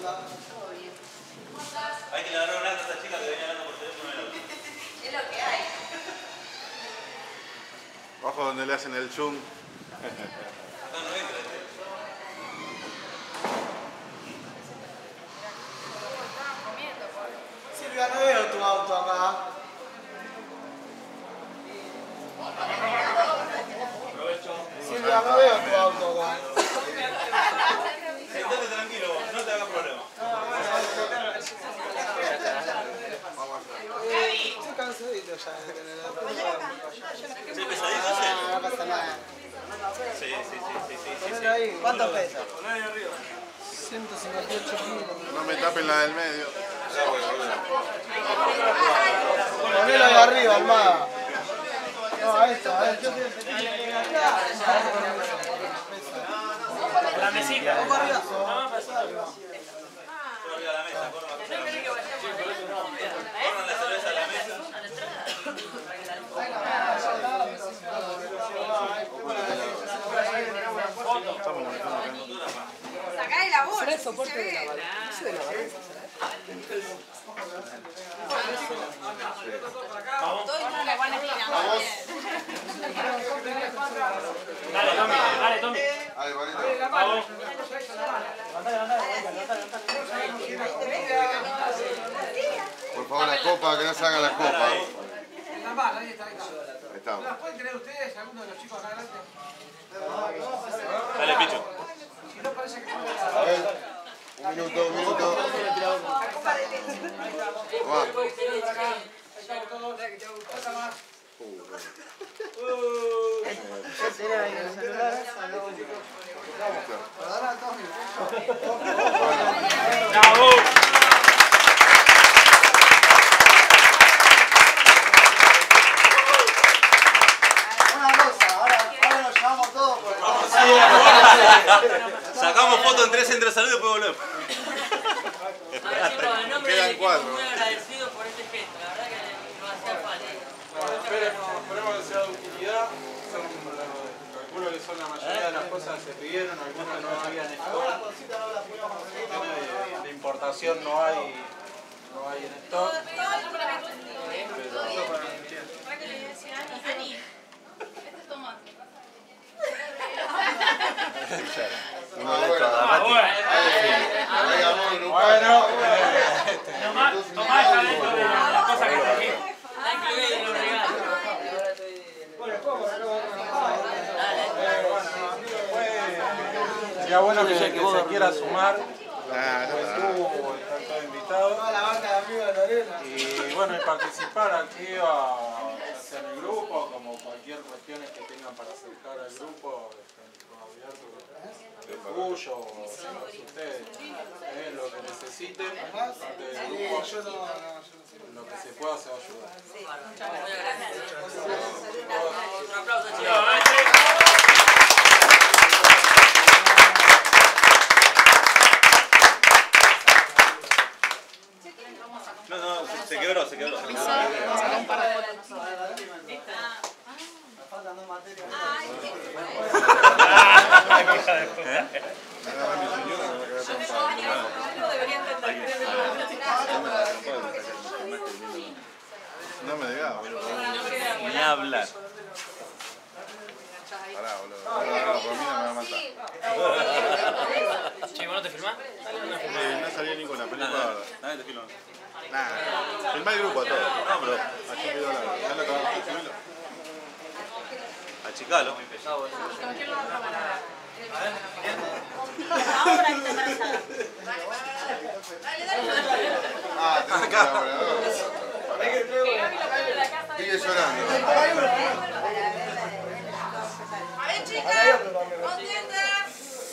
Hay que le agarrar una a esta chica que venía hablando por teléfono. Es lo que hay. Ojo donde le hacen el zoom. Acá no entra. Silvia, no veo tu auto acá. Silvia, no veo tu auto acá. Sentate tranquilo, no te hagas problema. Estoy cansadito ya de tener la ¿Sí, pesadito ese? no pasa nada. Sí. Ponelo ahí. ¿Cuánto pesa? Ponelo ahí arriba. 158 kilos. No me tapen la del medio. Ponelo ahí arriba, Almada. No, a esta. La mesita. Un poco arriba. Corre arriba a la mesa, corran la cerveza a la mesa. Sacá de la bolsa. Será el soporte de la barra. ¿Ese de la barra? Todo el mundo buena esquina. Dale, Tommy. Ahí, bonito. Vamos. Por favor, la copa, que no se haga la copa. La mala, ahí está. Ahí estamos. ¿Las pueden tener ustedes, alguno de los chicos acá adelante? Dale, Pichu. Si no, parece que... Un minuto. Va. Bravo. Una cosa, ahora nos llevamos todos por el Sacamos foto en 3 centros de salud y después volvemos. Chicos, en nombre Quedan del equipo, 4. muy agradecido por este gesto. La verdad que nos hacía falta. Bueno, esperemos que sea de utilidad. Calculo que son la mayoría de las cosas que se pidieron, algunas no habían stock. De importación no hay en stock. Uno de estos, agarrate. Ahí, amor, un Bueno, Tomás está dentro de la cosa que traje. Está incluido en los regalos. sería bueno que se quiera sumar. Ah, Pues no, tú están todos invitados. Toda la banda de amigos de Lorena. Y bueno, y participar activa, ya sea en el grupo, como cualquier cuestión que tengan para acercar al grupo, están abiertos al tuyo o a ustedes. Lo que necesiten, parte del grupo, lo que se pueda se va a ayudar. Muy agradecido. Otro aplauso, chicos. No, se quebró. Faltan dos materias. No me digas, boludo. Ni hablar. Pará, boludo. No, por mí no me va a matar. Che, ¿vos no te filmás? No salió ni con la película. Dale, te filmo. Nah, filmá el grupo a todos. No, pero Así me dio la. Ya lo acabamos de subirlo. achicalo. Ahora está embarazada. Ah, tengo un colaborador. Sigue llorando. A ver, chicas, contentas.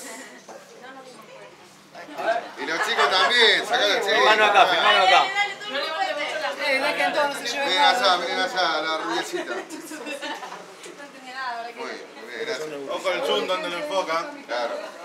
Y los chicos también, sacá los chicos. Filmalo acá, filmalo acá. Miren allá, la rubiecita. No entendí nada, ahora que... Muy bien, gracias. Ojo el zoom donde lo enfocan. Claro.